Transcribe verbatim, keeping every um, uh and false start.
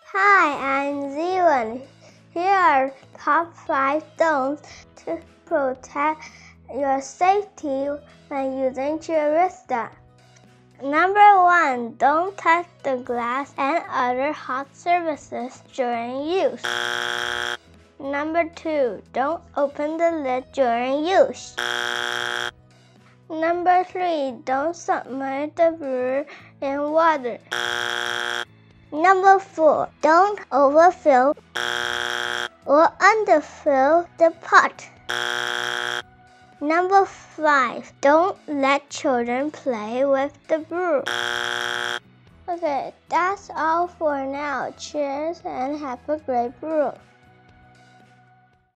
Hi, I'm Zealand. Here are top five don'ts to protect your safety when using Chirista. Number one, don't touch the glass and other hot surfaces during use. Number two, don't open the lid during use. Number three, don't submerge the brewer in water. Number four, don't overfill or underfill the pot. Number five, don't let children play with the brew. Okay, that's all for now. Cheers and have a great brew.